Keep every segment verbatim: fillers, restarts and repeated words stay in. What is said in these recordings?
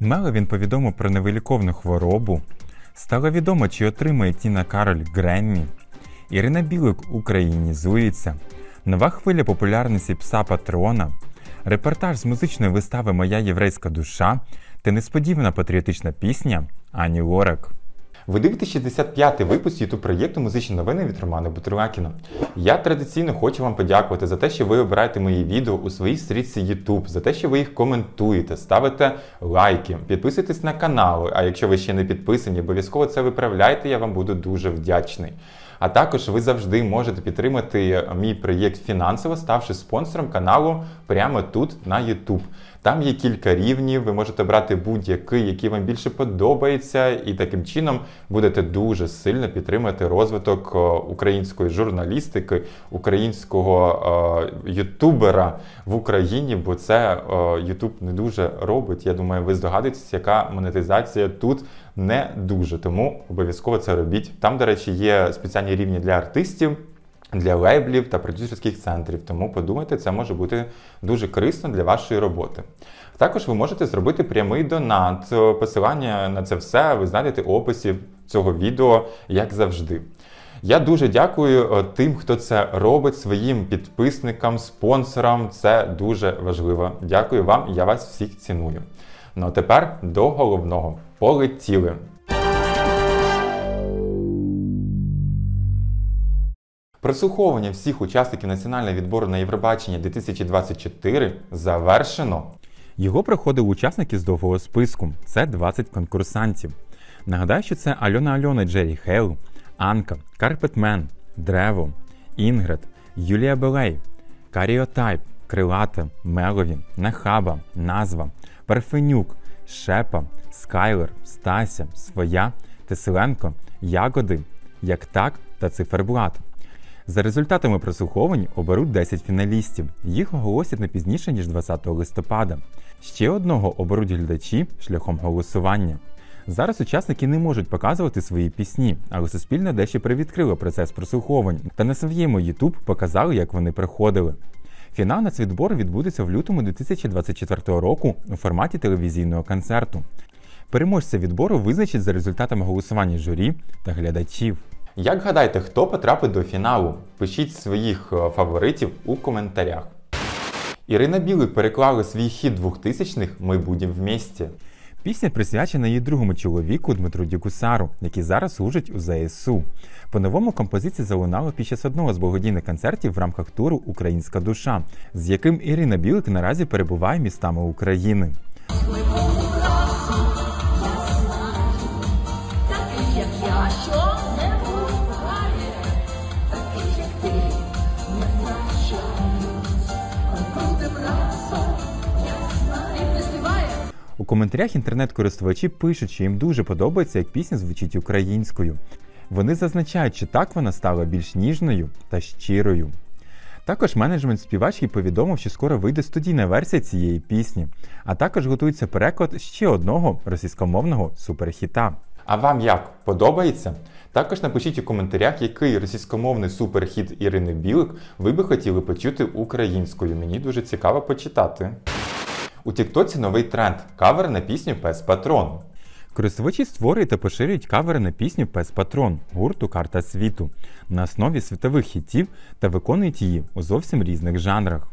Меловін повідомив про невиліковну хворобу. Стало відомо, чи отримає Тіна Кароль Греммі. Ірина Білик українізується. Нова хвиля популярності пса Патрона. Репортаж з музичної вистави «Моя єврейська душа» та несподівана патріотична пісня Ані Лорак. Ви дивитесь шістдесят п'ятий випуск ютуб-проєкту «Музичні новини» від Романа Бутурлакіна. Я традиційно хочу вам подякувати за те, що ви обираєте мої відео у своїй стрічці YouTube, за те, що ви їх коментуєте, ставите лайки, підписуйтесь на канал, а якщо ви ще не підписані, обов'язково це виправляйте, я вам буду дуже вдячний. А також ви завжди можете підтримати мій проєкт фінансово, ставши спонсором каналу прямо тут на YouTube. Там є кілька рівнів, ви можете брати будь-який, який вам більше подобається, і таким чином будете дуже сильно підтримати розвиток української журналістики, українського е, ютубера в Україні, бо це е, Ютуб не дуже робить. Я думаю, ви здогадуєтесь, яка монетизація тут не дуже, тому обов'язково це робіть. Там, до речі, є спеціальні рівні для артистів, для лейблів та продюсерських центрів, тому подумайте, це може бути дуже корисно для вашої роботи. Також ви можете зробити прямий донат. Посилання на це все ви знайдете в описі цього відео, як завжди. Я дуже дякую тим, хто це робить, своїм підписникам, спонсорам. Це дуже важливо. Дякую вам, я вас всіх ціную. Ну а тепер до головного. Полетіли! Прослуховування всіх учасників національного відбору на Євробачення дві тисячі двадцять чотири завершено. Його проходили учасники з довгого списку. Це двадцять конкурсантів. Нагадаю, що це Альона Альона, Джері Хейл, Анка, Карпетмен, Древо, Інгрид, Юлія Белей, Каріотайп, Крилата, Мелові, Нахаба, Назва, Парфенюк, Шепа, Скайлер, Стася, Своя, Теселенко, Ягоди, Як так та Циферблат. За результатами прослуховувань оберуть десять фіналістів. Їх оголосять не пізніше, ніж двадцятого листопада. Ще одного оберуть глядачі шляхом голосування. Зараз учасники не можуть показувати свої пісні, але Суспільне дещо привідкрило процес прослуховувань та на своєму YouTube показали, як вони проходили. Фінал нацвідбору відбудеться в лютому дві тисячі двадцять четвертого року у форматі телевізійного концерту. Переможця відбору визначать за результатами голосування журі та глядачів. Як гадаєте, хто потрапить до фіналу? Пишіть своїх фаворитів у коментарях. Ірина Білик переклала свій хіт двохтисячних «Ми будем вместе». Пісня присвячена її другому чоловіку Дмитру Дюкусару, який зараз служить у зе ес у. По-новому композиція залунала під час одного з благодійних концертів в рамках туру «Українська душа», з яким Ірина Білик наразі перебуває містами України. У коментарях інтернет-користувачі пишуть, що їм дуже подобається, як пісня звучить українською. Вони зазначають, що так вона стала більш ніжною та щирою. Також менеджмент співачки повідомив, що скоро вийде студійна версія цієї пісні, а також готується переклад ще одного російськомовного суперхіта. А вам як? Подобається? Також напишіть у коментарях, який російськомовний суперхіт Ірини Білик ви би хотіли почути українською. Мені дуже цікаво почитати. У тіктоці новий тренд – кавер на пісню «Пес Патрон». Користувачі створюють та поширюють кавери на пісню «Пес Патрон» гурту «Карта світу» на основі світових хітів та виконують її у зовсім різних жанрах.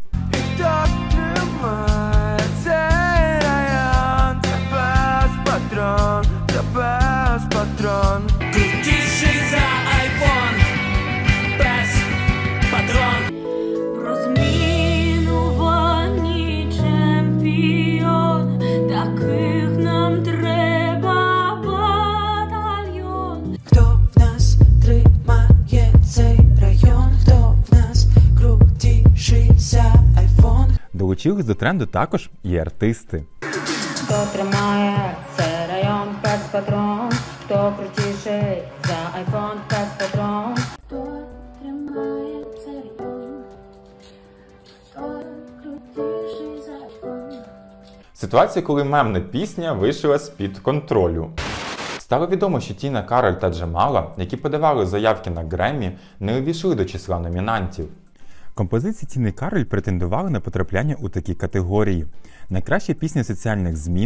Долучились до тренду також і артисти. Хто тримає цей район, Пес Патрон, хто крутіший за айфон, Пес Патрон. Хто тримає цей район, хто крутіший за айфон. Ситуація, коли мемна пісня вийшла з-під контролю. Стало відомо, що Тіна Кароль та Джамала, які подавали заявки на Греммі, не увійшли до числа номінантів. Композиції Тіни Кароль претендували на потрапляння у такі категорії: найкраща пісня соціальних змін,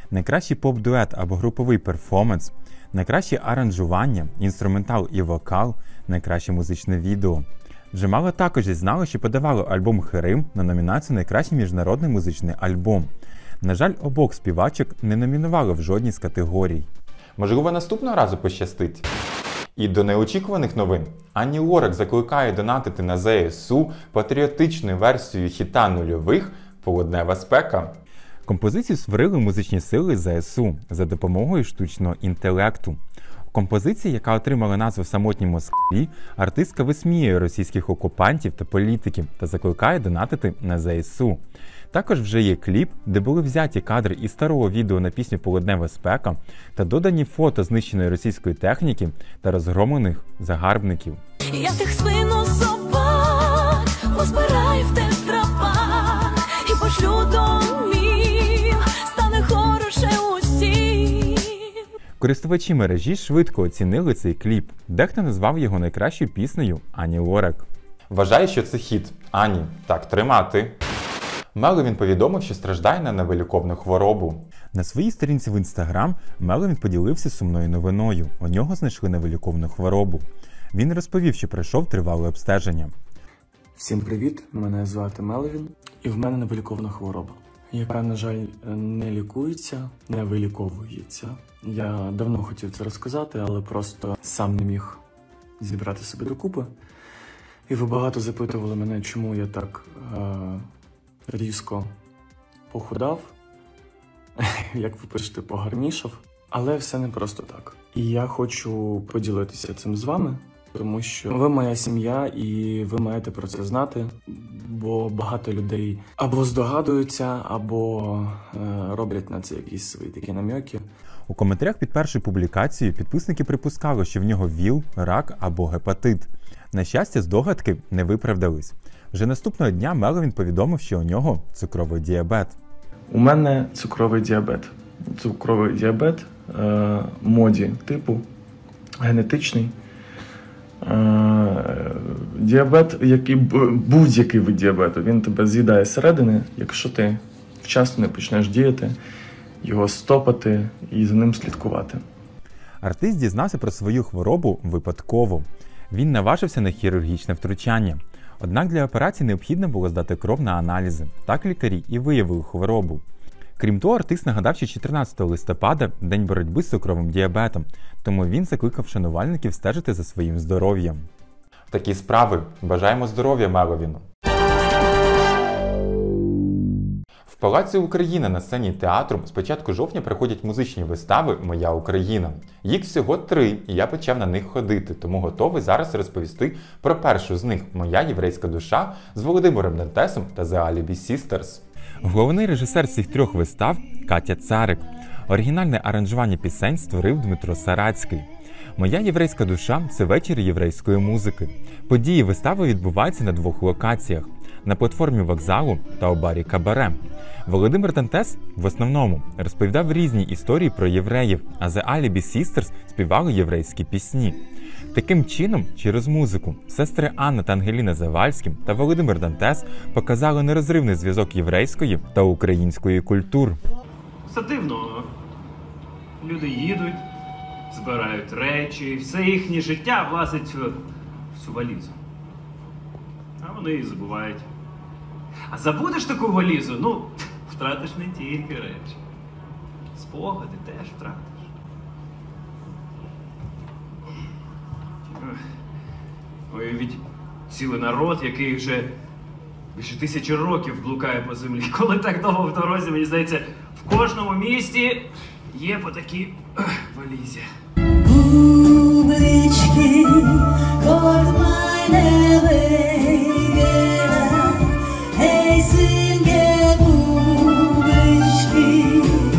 найкращий поп-дует або груповий перформанс, найкраще аранжування, інструментал і вокал, найкраще музичне відео. Джамала також зізнала, що подавала альбом «Херим» на номінацію «Найкращий міжнародний музичний альбом». На жаль, обох співачок не номінували в жодній з категорій. Можливо, наступного разу пощастить? І до неочікуваних новин. Ані Лорак закликає донатити на зе ес у патріотичною версією хіта нульових «Полуднева спека». Композицію створили музичні сили зе ес у за допомогою штучного інтелекту. У композиції, яка отримала назву «В самотній Москві», артистка висміює російських окупантів та політиків та закликає донатити на зе ес у. Також вже є кліп, де були взяті кадри із старого відео на пісню «Полуднева спека» та додані фото знищеної російської техніки та розгромлених загарбників. Я тих свину собак позбираю в тетрапак і пошлю домів, стане хороше усім. Користувачі мережі швидко оцінили цей кліп. Дехто назвав його найкращою піснею Ані Лорак. Вважаю, що це хіт. Ані, так тримати. Меловін повідомив, що страждає на невиліковну хворобу. На своїй сторінці в Інстаграм Меловін поділився сумною новиною. У нього знайшли невиліковну хворобу. Він розповів, що пройшов тривале обстеження. Всім привіт, мене звати Меловін, і в мене невиліковна хвороба, яка, на жаль, не лікується, не виліковується. Я давно хотів це розказати, але просто сам не міг зібрати себе докупи. І ви багато запитували мене, чому я так е різко похудав, як ви пишете, погарнішав. Але все не просто так. І я хочу поділитися цим з вами, тому що ви моя сім'я і ви маєте про це знати, бо багато людей або здогадуються, або е, роблять на це якісь свої такі намеки. У коментарях під першою публікацією підписники припускали, що в нього ВІЛ, рак або гепатит. На щастя, здогадки не виправдались. Вже наступного дня Меловін повідомив, що у нього цукровий діабет. У мене цукровий діабет. Цукровий діабет е, моді типу, генетичний. Е, діабет, який будь-який вид діабету, він тебе з'їдає зсередини, якщо ти вчасно не почнеш діяти, його стопати і за ним слідкувати. Артист дізнався про свою хворобу випадково. Він наважився на хірургічне втручання. Однак для операції необхідно було здати кров на аналізи. Так лікарі і виявили хворобу. Крім того, артист нагадав, що чотирнадцятого листопада – День боротьби з цукровим діабетом, тому він закликав шанувальників стежити за своїм здоров'ям. Такі справи. Бажаємо здоров'я Меловіну. В Палаці Україна на сцені театру з початку жовтня проходять музичні вистави «Моя Україна». Їх всього три, і я почав на них ходити, тому готовий зараз розповісти про першу з них «Моя єврейська душа» з Володимиром Дантесом та The Alibi Sisters. Головний режисер цих трьох вистав – Катя Царик. Оригінальне аранжування пісень створив Дмитро Сарацький. «Моя єврейська душа» – це вечір єврейської музики. Події вистави відбуваються на двох локаціях – на платформі вокзалу та у барі «Кабаре». Володимир Дантес в основному розповідав різні історії про євреїв, а The Alibi Sisters співали єврейські пісні. Таким чином, через музику, сестри Анна та Ангеліна Завальські та Володимир Дантес показали нерозривний зв'язок єврейської та української культур. Все дивно. Люди їдуть, збирають речі, все їхнє життя влазить в цю валізу. А вони її забувають. А забудеш таку валізу, ну, втратиш не тільки речі. Спогади теж втратиш. Уявіть, цілий народ, який вже більше тисячі років блукає по землі. Коли так довго в дорозі, мені здається, в кожному місті є по такій валізі. Бубички, код мене вигера, гей, синє бубички,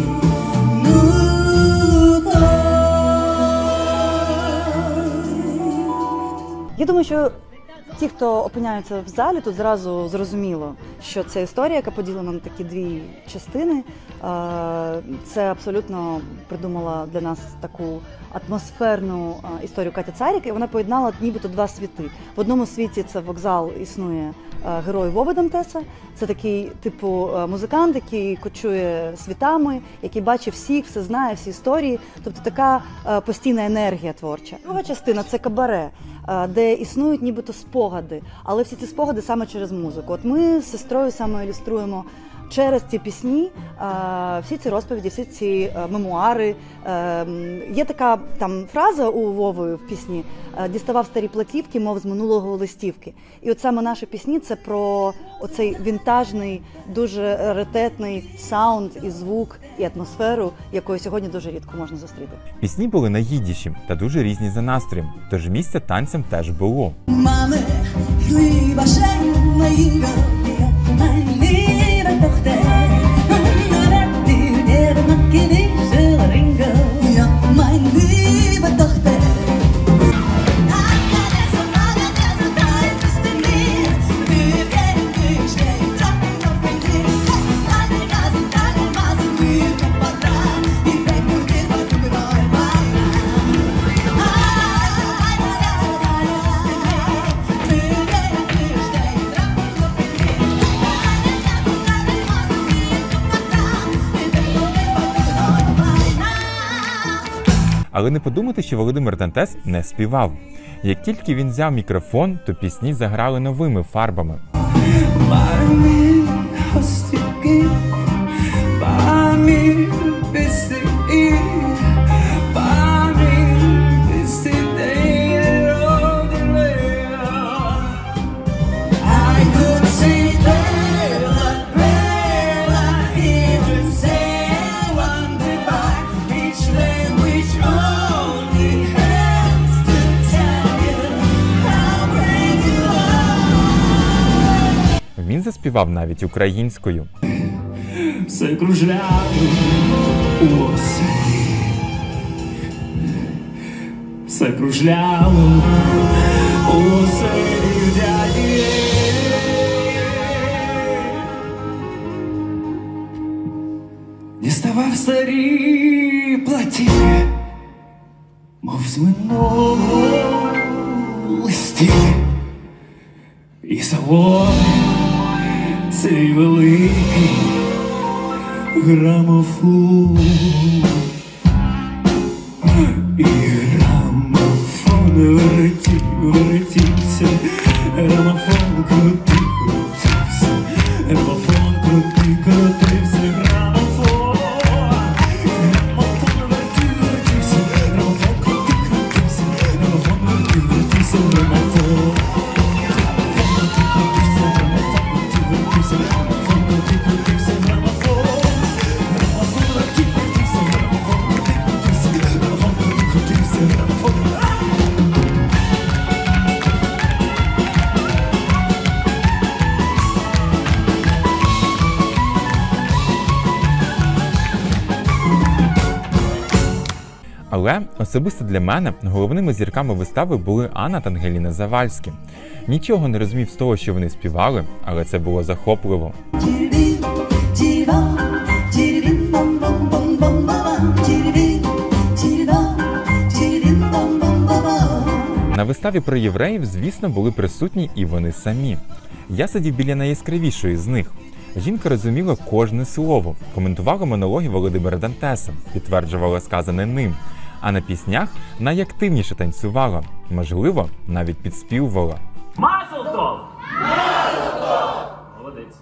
ну-ка. Я думаю, що ті, хто опиняються в залі, тут зразу зрозуміло, що це історія, яка поділена на такі дві частини. Це абсолютно придумала для нас таку атмосферну історію Катя Царік, і вона поєднала нібито два світи. В одному світі це вокзал, існує герой Вови Дантеса. Це такий типу музикант, який кочує світами, який бачить всіх, все знає, всі історії. Тобто така постійна енергія творча. Друга частина – це кабаре, де існують нібито спогади, але всі ці спогади саме через музику. От ми з сестрою саме ілюструємо через ці пісні всі ці розповіді, всі ці мемуари. Є така там фраза у Вови в пісні «Діставав старі платівки, мов з минулого листівки». І от саме наші пісні – це про оцей вінтажний, дуже раритетний саунд і звук, і атмосферу, якої сьогодні дуже рідко можна зустріти. Пісні були на їдіші та дуже різні за настроєм, тож місця танцям теж було. Мами, хліба ще мої голі, мої похте. Але не подумати, що Володимир Дантес не співав. Як тільки він взяв мікрофон, то пісні заграли новими фарбами. Він заспівав навіть українською. Все кружляло у осені, все кружляло у осені дяді. Діставав старі платівки, мов з минулого листівки, і заводи цей великий грамофон, і грамофон вертів, вертівся, грамофон крутив, крутився, грамофон крутив, крутився, грамофон, грамофон вертів, вертівся, грамофон крутив, крутився, грамофон вертів, вертівся, грамофон. Але особисто для мене головними зірками вистави були Анна та Ангеліна Завальські. Нічого не розумів з того, що вони співали, але це було захопливо. На виставі про євреїв, звісно, були присутні і вони самі. Я сидів біля найяскравішої з них. Жінка розуміла кожне слово, коментувала монологи Володимира Дантеса, підтверджувала сказане ним, а на піснях найактивніше танцювала, можливо, навіть підспівувала. Маслтов! Молодець.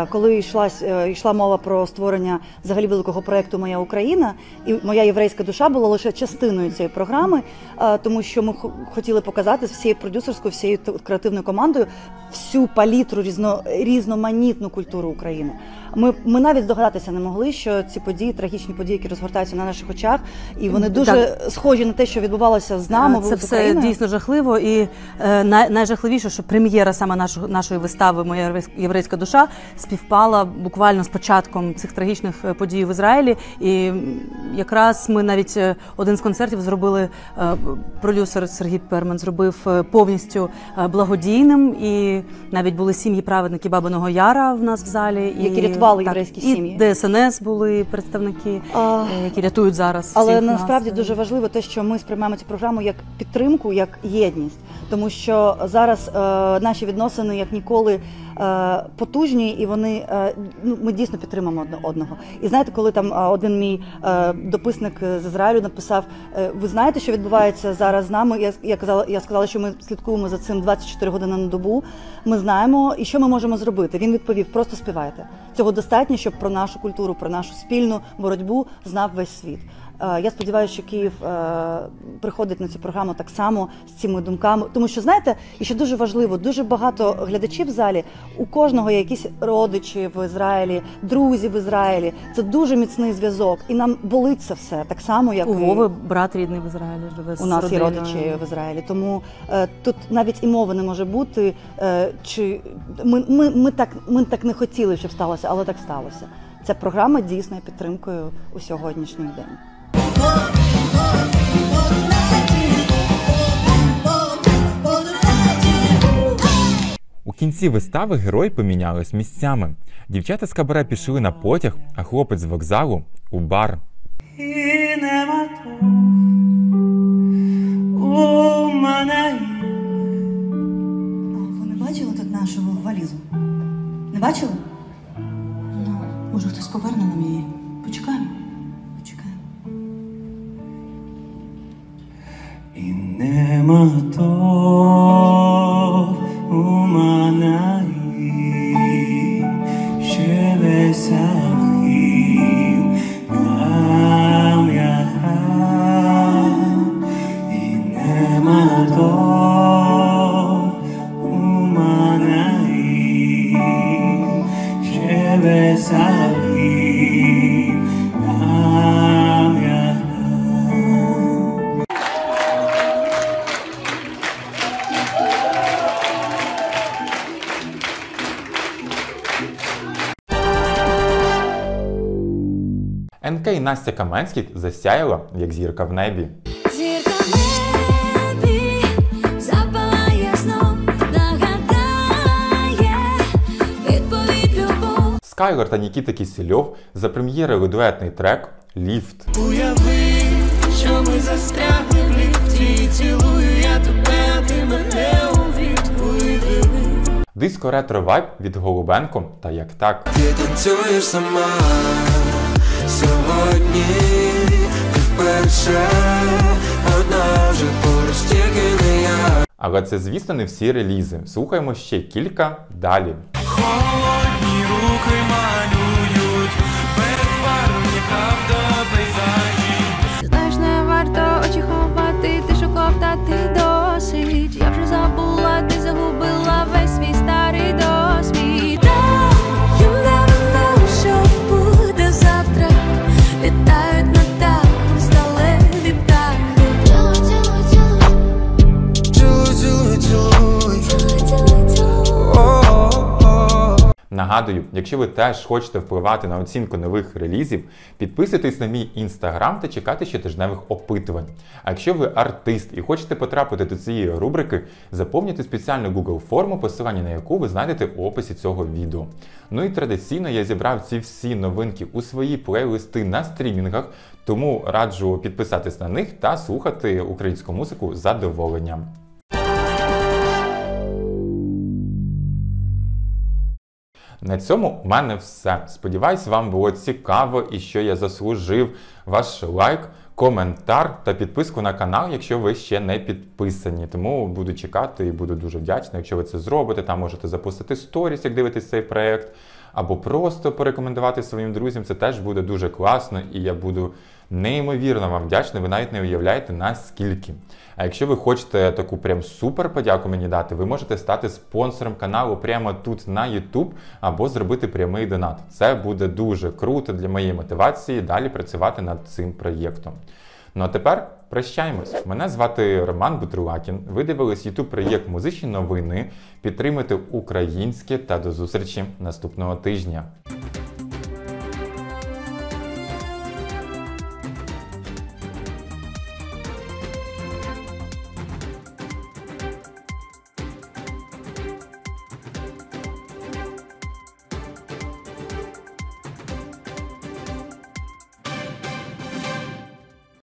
коли йшла, йшла мова про створення взагалі великого проєкту «Моя Україна», і «Моя єврейська душа» була лише частиною цієї програми, тому що ми хотіли показати всією продюсерською, всією креативною командою всю палітру, різно, різноманітну культуру України. Ми, ми навіть здогадатися не могли, що ці події, трагічні події, які розгортаються на наших очах, і вони дуже так схожі на те, що відбувалося з нами. Це все Україною. Дійсно жахливо, і е, най, найжахливіше, що прем'єра саме нашої, нашої вистави «Моя єврейська душа» співпала буквально з початком цих трагічних подій в Ізраїлі. І якраз ми навіть один з концертів зробили, е, продюсер Сергій Перман зробив повністю благодійним, і навіть були сім'ї праведники Бабиного Яра в нас в залі. Які і, рятували єврейські так, сім'ї. І Д С Н С були представники, а, які рятують зараз. Але всіх насправді нас. Дуже важливо те, що ми сприймаємо цю програму як підтримку, як єдність. Тому що зараз е, наші відносини як ніколи е, потужні, і вони, е, ну, ми дійсно підтримуємо одне одного. І знаєте, коли там е, один мій е, дописник з Ізраїлю написав, е, ви знаєте, що відбувається зараз з нами? Я, я, казала, я сказала, що ми слідкуємо за цим двадцять чотири години на добу. Ми знаємо, і що ми можемо зробити. Він відповів, просто співайте. Цього достатньо, щоб про нашу культуру, про нашу спільну боротьбу знав весь світ. Я сподіваюся, що Київ приходить на цю програму так само з цими думками. Тому що, знаєте, і ще дуже важливо, дуже багато глядачів в залі, у кожного є якісь родичі в Ізраїлі, друзі в Ізраїлі. Це дуже міцний зв'язок. І нам болить це все, так само, як у Вови брат рідний в Ізраїлі живе з у нас родиною. Є родичі в Ізраїлі. Тому е, тут навіть і мови не може бути, е, чи ми, ми, ми, так, ми так не хотіли, щоб сталося, але так сталося. Ця програма дійсно є підтримкою у сьогоднішній день. У кінці вистави герої помінялись місцями. Дівчата з кабаре пішли на потяг, а хлопець з вокзалу – у бар. Ви не бачили тут нашу валізу? Не бачили? Ну, може хтось поверне нам її. Почекаємо. Почекаємо. І нема то у мене ще веселів нам я. І нема то у мене ще веселів нам я. ен ка Настя Каменських засяяла, як зірка в небі. Зірка в небі запалає знов, нагадає відповідь любов. Скайлер та Нікіта Кісельов запрем'єрили дуетний трек «Ліфт». Уяви, що ми застрягли в ліфті, цілую я тебе, а ти мене у відповіді. Диско ретро-вайб від Голубенко та «Як так». Ти танцюєш сама сьогодні, ти вперше, одна вже поруч, тільки не я. Але це, звісно, не всі релізи. Слухаємо ще кілька далі. Холодні руки малюють, безбарвні, правда, пейзажі. Знаєш, не варто очі ховати, ти шоковтати досить. Я вже забула, ти загубила весь свій старий досвід. You never know, що буде завтра. Літають над нами сталеві птахи. Цілуй, цілуй, Цілуй, цілуй, цілуй. Нагадую, якщо ви теж хочете впливати на оцінку нових релізів, підписуйтесь на мій інстаграм та чекайте щотижневих опитувань. А якщо ви артист і хочете потрапити до цієї рубрики, заповнюйте спеціальну Google форму, посилання на яку ви знайдете в описі цього відео. Ну і традиційно я зібрав ці всі новинки у свої плейлисти на стрімінгах, тому раджу підписатись на них та слухати українську музику з задоволенням. На цьому в мене все. Сподіваюсь, вам було цікаво і що я заслужив ваш лайк, коментар та підписку на канал, якщо ви ще не підписані. Тому буду чекати і буду дуже вдячний, якщо ви це зробите. Там можете запустити сторіс, як дивитесь цей проєкт. або просто порекомендувати своїм друзям, це теж буде дуже класно, і я буду неймовірно вам вдячний, ви навіть не уявляєте наскільки. А якщо ви хочете таку прям супер подяку мені дати, ви можете стати спонсором каналу прямо тут на YouTube або зробити прямий донат. Це буде дуже круто для моєї мотивації далі працювати над цим проєктом. Ну а тепер прощаємось. Мене звати Роман Бутрулакін. Ви дивились YouTube проєкт «Музичні новини». Підтримуйте українське та до зустрічі наступного тижня.